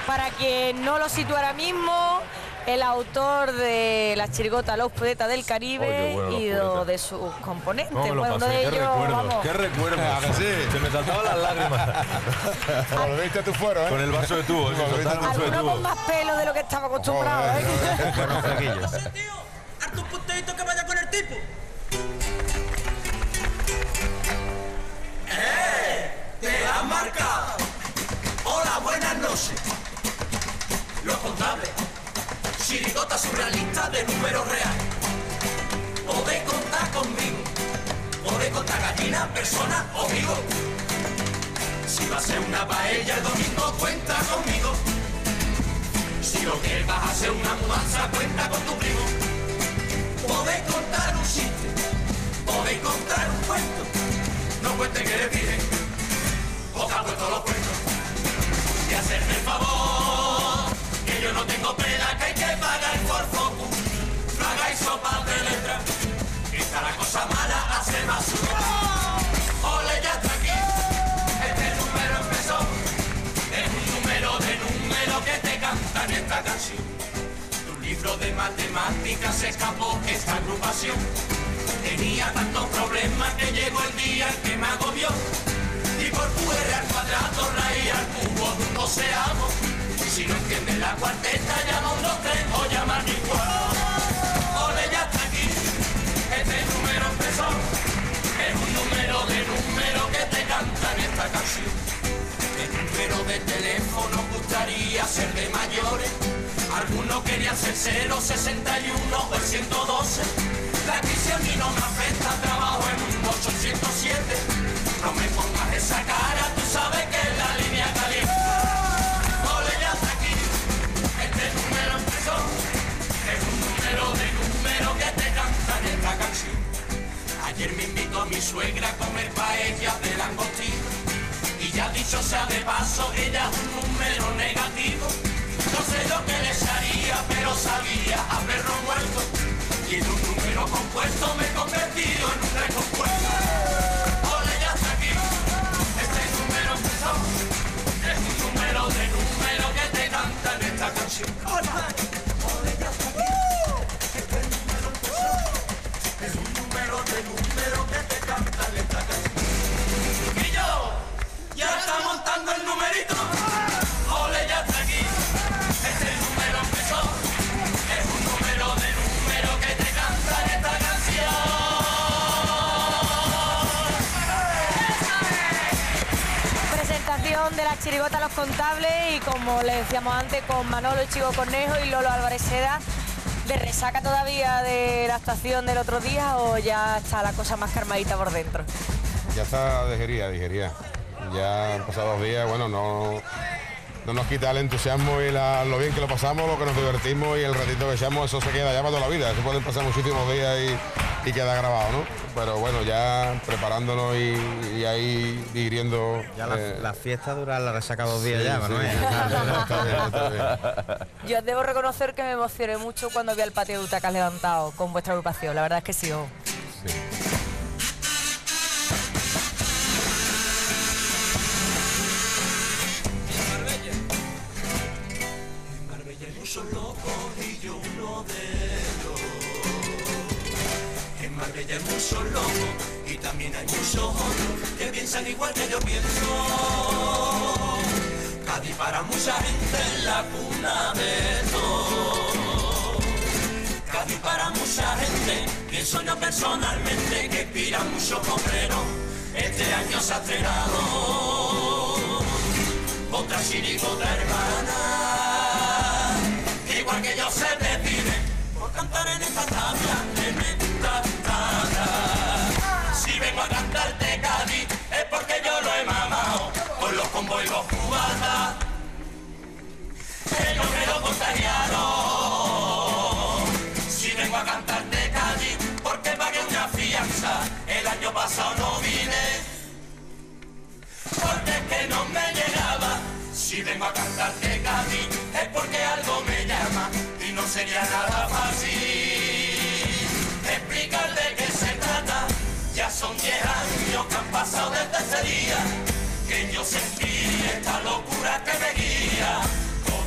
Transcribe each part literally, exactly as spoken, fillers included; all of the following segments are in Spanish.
Para quien no lo sitúa ahora mismo, el autor de La Chirigota, Los Poetas del Caribe, oh, bueno, y do, de sus componentes. Bueno, uno de ¿Qué ellos, recuerdos? vamos. ¿Qué recuerdos? ¿A que sí? Se me saltaban las lágrimas. Volviste a tu fuero, ¿eh? Con el vaso de tubo. Alguno con más pelo de lo que estaba acostumbrado, ¿eh? Harto un puntito que vaya con el tipo. ¡Eh! ¡Te has marcado! Hola, buenas noches. Los contables. Chirigota surrealista de números reales. Podéis contar conmigo. Podéis contar gallinas, personas o amigos. Si va a ser una paella el domingo, cuenta conmigo. Si lo que vas a hacer una mudanza, cuenta con tu primo. Podéis contar un chiste, podéis contar un cuento. No cuente que eres virgen, o que ha puesto los cuentos. Y hacerme el favor, que yo no tengo pena, que hay que pagar por foco. No hagáis sopa de letra, que está la cosa mala, hace más sudor. Ole, ya está aquí, este número empezó. Es un número de número que te cantan esta canción. Libro de matemáticas se escapó esta agrupación. Tenía tantos problemas que llegó el día en que me agobió. Y por Q R al cuadrado, raíz al cubo de un doceavo. Si no entiendes la cuarteta, llama un dos tres o llama a igual. Ole, ya está aquí, este número empezó. Es un número de número que te cantan esta canción. El número de teléfono gustaría ser de mayores. Algunos querían ser cero, sesenta y uno o el ciento doce. La crisis a mí no me afecta, trabajo en un ochocientos siete. No me pongas esa cara, tú sabes que es la línea caliente. Ole, ya está aquí, este número empezó. Es un número de número que te cantan esta canción. Ayer me invitó a mi suegra a comer paella de langostino. Y ya dicho sea de paso, ella es un número negativo. No sé lo que les haría, pero sabía a perro muerto. Y en un número compuesto me he convertido en un recompuesto. Ole, ya está aquí, este número empezó. Es un número de número que te cantan esta canción. Ole, ya está aquí, este número empezó. Es un número de número que te cantan esta canción. Y yo, ya está montando el numerito. Ole, ya está aquí. Este número empezó, es un número de número que te cantan esta canción. Presentación de La Chirigota, Los Contables, y como les decíamos antes, con Manolo Chico Cornejo y Lolo Álvarez Seda. ¿De resaca todavía de la actuación del otro día o ya está la cosa más calmadita por dentro? Ya está digería, digería. Ya han pasado dos días, bueno, no... No nos quita el entusiasmo y la, lo bien que lo pasamos, lo que nos divertimos y el ratito que echamos, eso se queda ya para toda la vida. Eso pueden pasar muchísimos días y, y queda grabado, ¿no? Pero bueno, ya preparándonos y, y ahí digiriendo. Ya la, eh, la fiesta dura la resaca dos días, sí, ya, Manuel. Sí, está bien, está bien. Yo debo reconocer que me emocioné mucho cuando vi al patio de butacas levantado con vuestra agrupación. La verdad es que sí. Oh. Sí. Muchos locos y yo uno de ellos. En Marbella hay muchos locos y también hay muchos otros que piensan igual que yo pienso. Cádiz para mucha gente es la cuna de todo. Cádiz para mucha gente, pienso yo personalmente, que inspira muchos obreros. Este año se ha estrenado otra chirigota hermana. Igual que yo se decide por cantar en esta tabla, en esta tabla. Si vengo a cantarte Cádiz es porque yo lo he mamado con los combos y los cubatas. Ellos me lo contagiaron. Si vengo a cantarte Cádiz porque pagué una fianza, el año pasado no vine porque es que no me llegaba. Si vengo a cantarte Cádiz es porque algo me llama y no sería nada fácil explicar de qué se trata. Ya son diez años que han pasado desde ese día que yo sentí esta locura que me guía.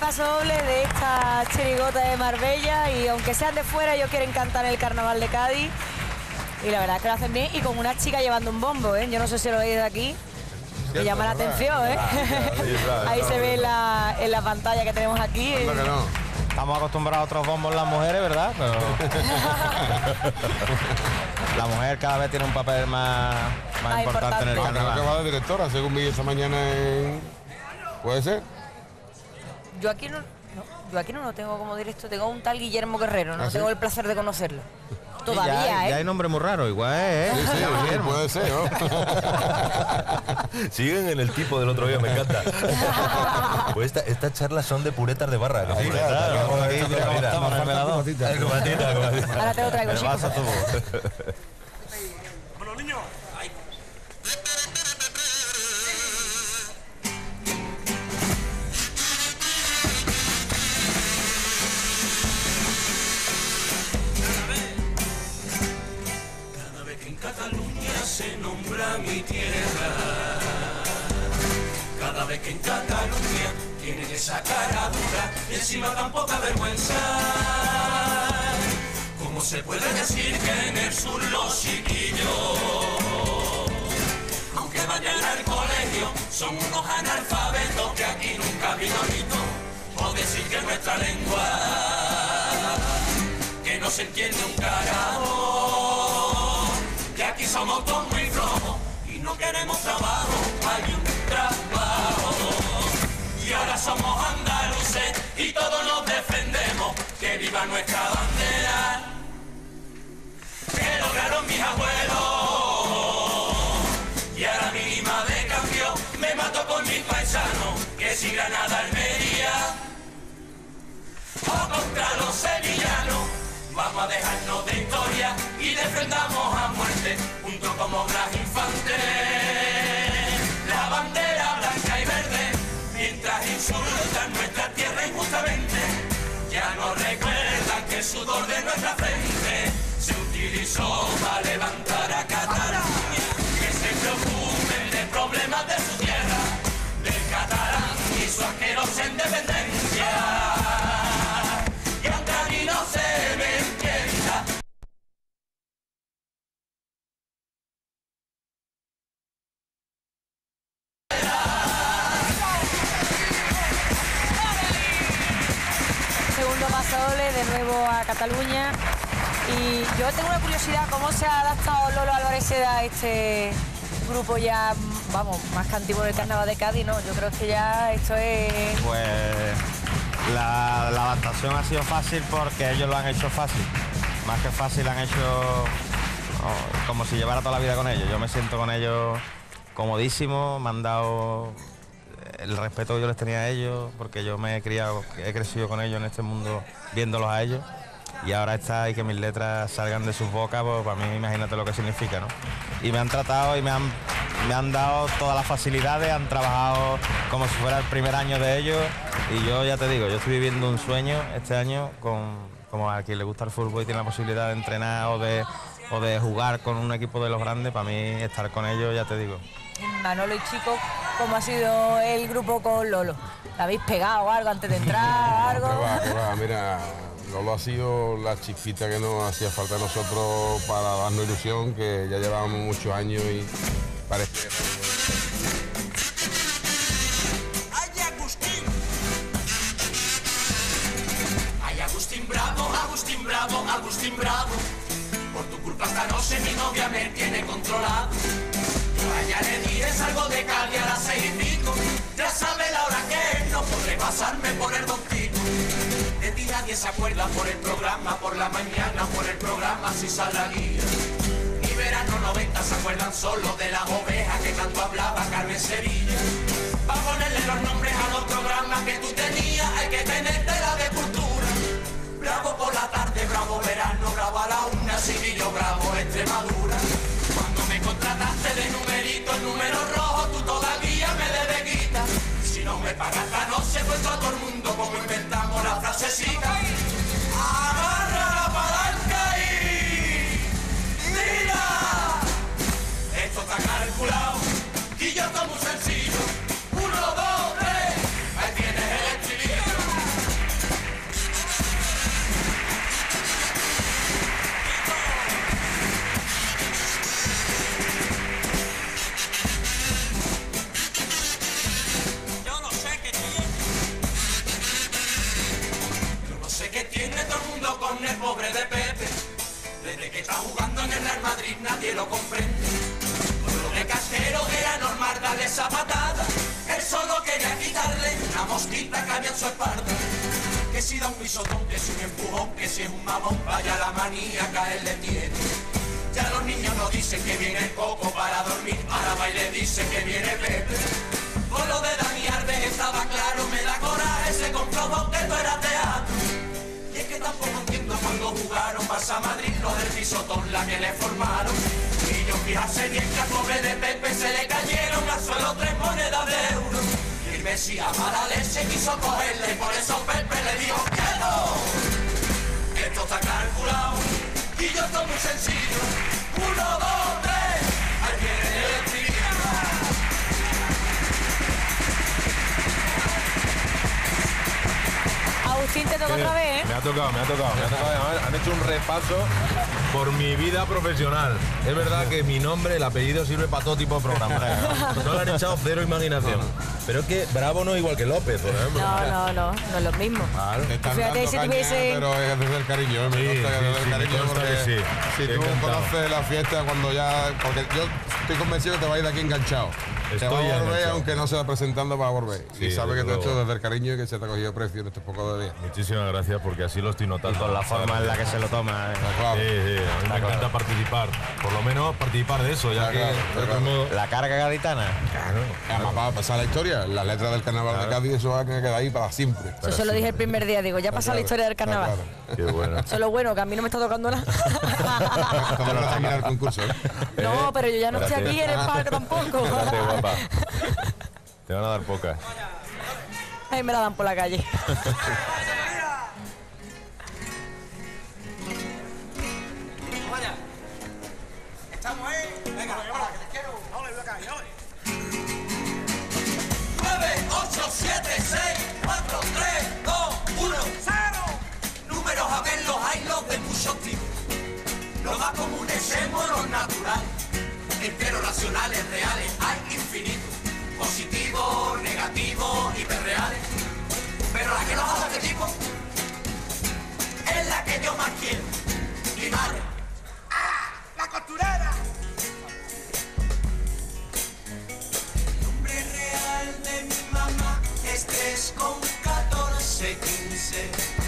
paso doble de esta chirigota de Marbella y aunque sean de fuera, ellos quieren cantar el carnaval de Cádiz y la verdad es que lo hacen bien y con una chica llevando un bombo, ¿eh? Yo no sé si lo veis de aquí, me llama la atención, ¿eh? Ahí se ve en la, en la pantalla que tenemos aquí. Anda que no. Estamos acostumbrados a otros bombos las mujeres, ¿verdad? Pero la mujer cada vez tiene un papel más, más Ah, importante en el importante. Creo que carnaval. va de directora, según vi esta mañana en... ¿Puede ser? Yo aquí no, no, yo aquí no lo tengo como directo, tengo un tal Guillermo Guerrero, no ¿Ah, sí? tengo el placer de conocerlo. Sí, Todavía, ya, hay- ¿eh? ya hay nombre muy raro, igual es, Sí, ¿eh? sí, sí, Guillermo. puede ser, ¿no? Siguen en el tipo del otro día, me encanta. Pues esta, estas charlas son de puretas de barra. ¿no? Sí, claro, como aquí, mira cómo estamos en el velador. Eh, comatita, comatita. Ahora te lo traigo, El chicos. vaso tuvo. Bueno, niños. Ay. Cada vez que en Cataluña se nombra mi tierra, cada vez que en Cataluña tienen esa cara dura y encima tan poca vergüenza. ¿Cómo se puede decir que en el sur los chiquillos, aunque vayan al colegio, son unos analfabetos que aquí nunca ha habido mito? O decir que nuestra lengua, que no se entiende un carajo, que aquí somos todos muy flojos y no queremos trabajo, hay un trabajo. Y ahora somos andaluces y todos nos defendemos, que viva nuestra bandera, que lograron mis abuelos. Y a la mínima de cambio me mato con mis paisanos, que si Granada, Almería o contra los sevillanos, vamos a dejarnos de historia y defendamos a muerte, junto como Blas Infante, la bandera blanca y verde, mientras insultan nuestra tierra injustamente. Ya no recuerdan que el sudor de nuestra frente se utilizó para levantar a Cataluña, que se preocupen de problemas de su tierra, del catalán y su asquerosa independencia. Y aunque a mí no se me entienda, Segundo paso doble de nuevo a Cataluña. Y yo tengo una curiosidad, ¿cómo se ha adaptado Lolo Álvarez Seda a este grupo ya, vamos, más que antiguo del carnaval de Cádiz, ¿no? Yo creo que ya esto es... Pues la, la adaptación ha sido fácil porque ellos lo han hecho fácil. Más que fácil, han hecho oh, como si llevara toda la vida con ellos. Yo me siento con ellos comodísimo, me han dado el respeto que yo les tenía a ellos, porque yo me he criado, he crecido con ellos en este mundo viéndolos a ellos. Y ahora está y que mis letras salgan de sus bocas, pues para mí imagínate lo que significa, ¿no? Y me han tratado y me han, me han dado todas las facilidades, han trabajado como si fuera el primer año de ellos. Y yo ya te digo, yo estoy viviendo un sueño este año, con, como a quien le gusta el fútbol y tiene la posibilidad de entrenar o de, o de jugar con un equipo de los grandes, para mí estar con ellos, ya te digo. Manolo y Chico, ¿cómo ha sido el grupo con Lolo? ¿La habéis pegado o algo antes de entrar? Que ¿Algo? va, que va, mira, Lolo ha sido la chispita que nos hacía falta a nosotros para darnos ilusión, que ya llevábamos muchos años y parece... ¡ay, Agustín! ¡Ay, Agustín Bravo, Agustín Bravo, Agustín Bravo! Por tu culpa esta noche mi novia me tiene controlado. Yo a ella le dije salgo de Cali a las seis y pico. Ya sabe la hora que es, no podré pasarme por el Don Tito. De ti nadie se acuerda por el programa, por la mañana, por el programa si sale la guía. Ni verano noventa se acuerdan solo de las ovejas que tanto hablaba Carmen Sevilla. Pa' ponerle los nombres a los programas que tú tenías, hay que tener tela de cultura. Bravo por la tarde, bravo verano, bravo a la una, Civillo, bravo Extremadura. Cuando me contrataste de numerito, el número rojo, tú todavía me debes guita. Si no me pagas esta noche, cuento a todo el mundo como inventamos la frasecita. Agarra la palanca y... ¡tira! Esto está calculado y yo estoy muy sencillo. Uno, dos, tres, ahí tienes el estribillo. cambia su espalda. Que si da un pisotón, que si un empujón, que si es un mamón, vaya la manía que él le tiene. Ya los niños no dicen que viene el coco para dormir, ahora baile dicen que viene Pepe. Con lo de Dani Alves estaba claro, me da coraje, se comprobó que esto era teatro. Y es que tampoco entiendo cuando jugaron Barça Madrid, los del pisotón, la que le formaron. Y yo fijarse bien que al pobre de Pepe se le cayeron al suelo tres monedas de euro. Y Messi a mala leche quiso cogerle y por eso Pepe le dijo que no. Esto está calculado y yo estoy muy sencillo. Uno, dos, tres, ahí viene el trío. Agustín, te toca otra vez, ¿eh? Me ha tocado, me ha tocado, me ha tocado. Además, han hecho un repaso por mi vida profesional. Es verdad que mi nombre, el apellido sirve para todo tipo de programas. No le han echado cero imaginación. Pero es que Bravo no es igual que López, por ejemplo. No, no, no, no es lo mismo. Claro. Te están Fíjate, dando si caña, tuviese- pero es desde el cariño, me Sí, consta que sí, desde el sí, cariño, me consta porque que sí. si tú Encantado. conoces la fiesta cuando ya, porque yo estoy convencido que te vas a ir de aquí enganchado. te Estoy va a volver, enganchado. aunque no se va presentando, va a volver. Sí, y sabe que desde te ha hecho luego. desde el cariño y que se te ha cogido precio en estos pocos días. Muchísimas gracias porque así lo estoy Y notando. con la forma en la que se lo toma. ¿eh? Claro. Sí, sí, a mí me Está encanta claro. participar. Por lo menos participar de eso, ya Está que claro, de está otro claro. modo. La carga gaditana. Claro. Además, va a pasar la historia, las letras del carnaval de Cádiz, eso va a quedar ahí para siempre. Eso se lo dije el primer día, digo, ya pasa la historia del Está carnaval. claro. Qué bueno. Eso es lo bueno, que a mí no me está tocando nada. Todavía no termina el concurso, ¿eh? No, pero yo ya no estoy aquí en el parque tampoco. Espérate, guapa. Te van a dar pocas. Ahí me la dan por la calle. nueve, ocho, siete, seis, cuatro, tres, dos, uno, cero. Números a ver, los hay los de muchos tipos. Los más comunes somos los naturales. Enteros racionales, reales, hay infinitos. Positivos, negativos, hiperreales. Pero la que los hace de tipo es la que yo más quiero. Mi madre. ¡Ah! ¡La costurera! Nombre real de mi mamá es tres con catorce, quince.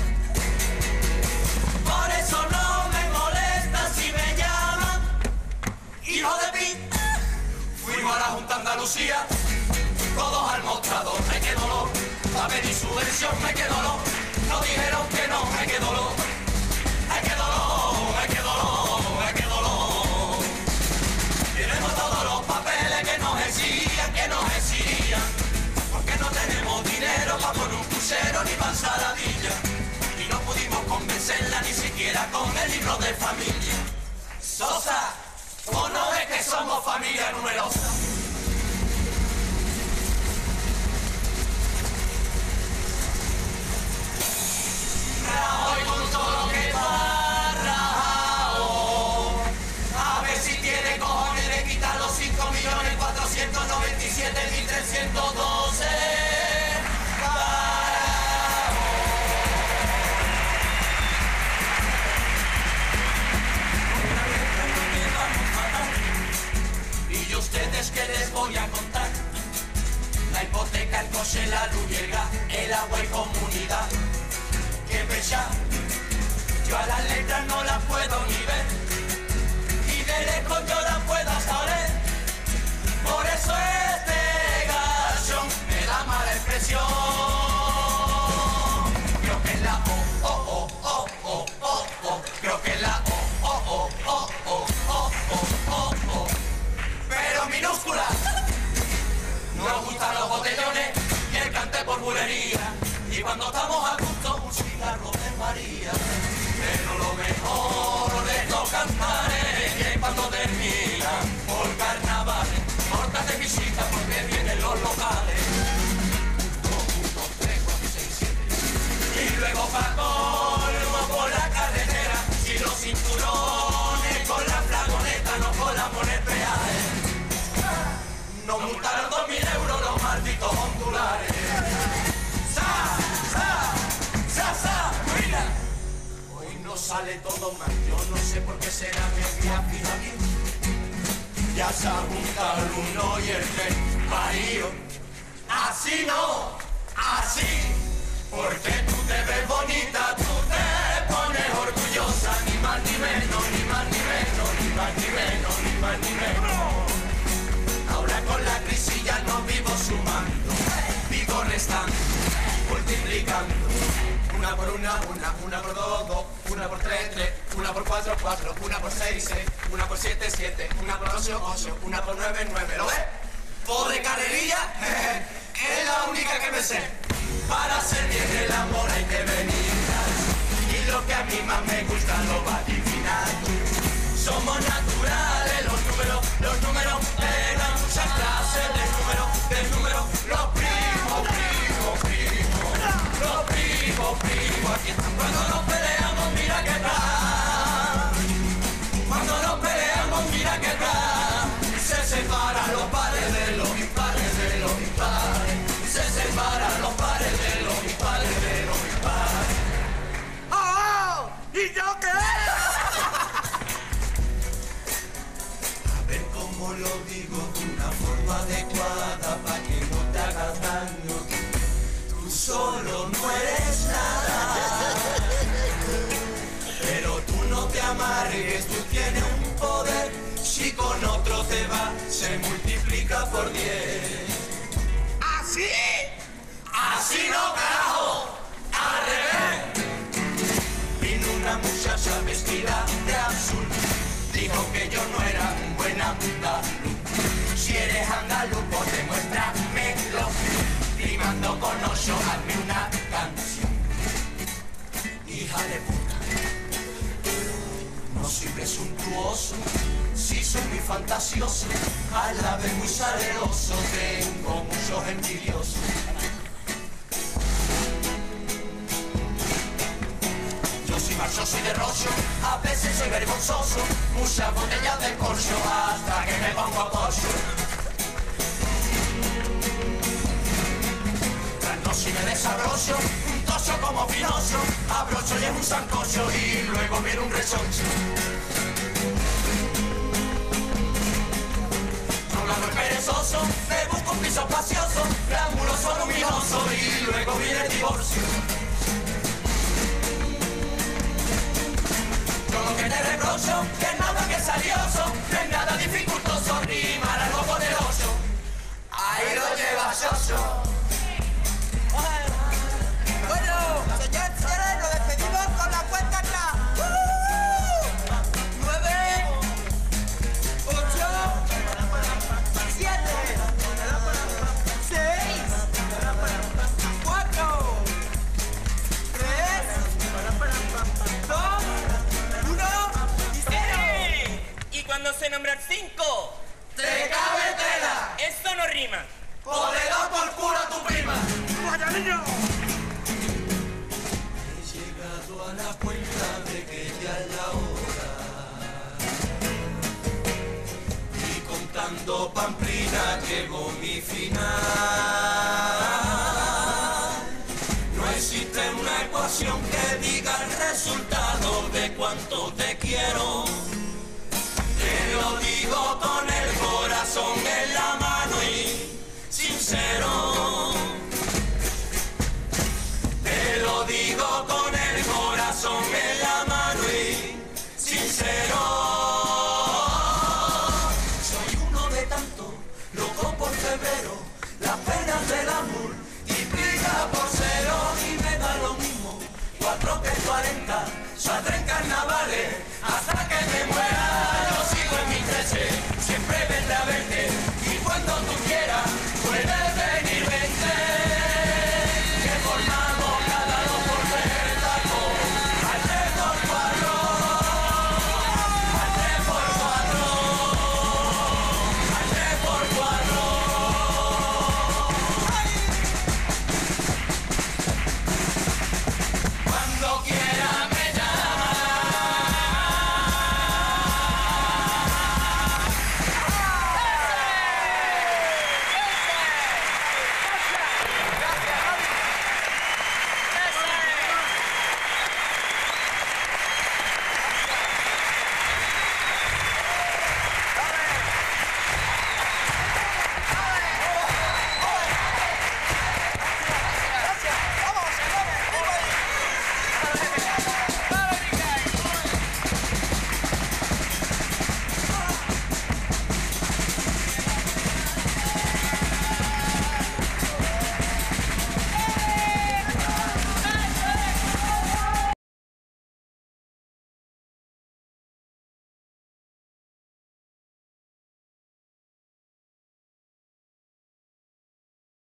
Por eso no me molesta si me llaman hijo de pi. Fuimos a la Junta Andalucía, todos al mostrador, me quedó dolor. A pedir subvención, me quedó dolor. No dijeron que no, me quedó dolor. Me quedó dolor, me quedó dolor, me quedó dolor. Tenemos todos los papeles que nos exigían, que nos exigían. Porque no tenemos dinero para poner un crucero ni para ensaladilla. Y no pudimos convencerla ni siquiera con el libro de familia. Sosa, ¿o no ves que somos familia numerosa? Hoy con todo lo que va rajao. A ver si tiene cojones de quitar los cinco millones cuatrocientos noventa y siete mil trescientos doce. Y yo ustedes que les voy a contar. La hipoteca, el coche, la luz y el gas, el agua y comunidad. Que pesar, yo a las letras no las puedo ni ver, y de lejos yo las puedo hasta oler. Por eso este gachón me da mala expresión. Creo que es la O, O, O, O, O, O, creo que es la O, O, O, O, O, O, O, O, O, pero minúscula. Nos gustan los botellones y el cante por bulería. Y cuando estamos a gusto, un cigarro de María. Pero lo mejor de estos cantares que cuando terminan por carnavales, cortas de visita porque vienen los locales. Dos, dos, tres, cuatro, seis, siete. Y luego pa' colmo por la carretera, y los cinturones con la flagoneta, no colamos en el peaje. Nos multaron dos mil euros los malditos ondulares. ¡Sa, sa, sa, sa! ¡Mira! Hoy no sale todo mal, yo no sé por qué será que me afina bien. Ya se junta el uno y el tres, Mario. Así no, así. Porque tú te ves bonita, tú te pones orgullosa, ni más ni menos, ni más ni menos, ni más ni menos, ni más ni menos. Ahora con la crisis ya no vivo sumando, vivo restando, multiplicando. Una por una, una, una por dos, dos, una por tres, tres, una por cuatro, cuatro, una por seis, seis, una por siete, siete, una por ocho, ocho, una por nueve, nueve. ¿Lo ves? Po de carrerilla, es la única que me sé. Para hacer bien el amor hay que venir. Y lo que a mí más me gusta lo va a adivinar. Somos naturales, los números, los números eran muchas clases de números, de números, los primos, primos, primos, los primos, primos. Aquí están cuando nos peleamos, mira que tal. Cuando nos peleamos, mira que tal. Se separan los pares de los impares, de los impares. Se separan los pares de los impares, de los impares. ¡Oh! ¿Y yo qué? Como lo digo de una forma adecuada para que no te hagas daño. Tú solo no eres nada, pero tú no te amargues, tú tienes un poder. Si con otro te va, se multiplica por diez. ¿Así? ¡Así no, carajo! ¡Al revés! Vino una muchacha vestida de azul. Dijo que yo no era un buen andaluz. Si eres andaluz, pues demuéstramelo. Rimando con ocho, hazme una canción. Hija de puta, no soy presuntuoso, sí soy muy fantasioso, a la vez muy saleroso, tengo muchos envidiosos. Yo soy marchoso y derrocho, a veces soy vergonzoso, muchas botellas de corcho hasta que me pongo a pocho. Trasnocho y me desabrocho, un tocho como Pinocho, abrocho y es un sancocho y luego viene un rechoncho. No hago el perezoso, me busco un piso espacioso, glamuroso, luminoso y luego viene el divorcio. Lo que te reprocho, que es nada que salioso, no es nada dificultoso, rimar algo poderoso. Ahí lo lleva Xoxo. Bueno, señores, señores, nos despedimos con la cuenta atrás. ¡Uh! Nueve, ocho, siete, seis, cuatro, tres, dos, cuando se nombra el cinco, ¡te cabe tela! Eso no rima. ¡O le da por culo a tu prima! ¡Vaya niño! He llegado a la cuenta de que ya es la hora. Y contando pamplina llegó mi final. No existe una ecuación que diga el resultado de cuánto te quiero. Te lo digo con el corazón en la mano y sincero. Te lo digo con el corazón en la mano y sincero. Soy uno de tantos, loco por febrero, las penas del amor multiplica por cero y me da lo mismo, cuatro que cuarenta, saldré en carnavales hasta que me muera.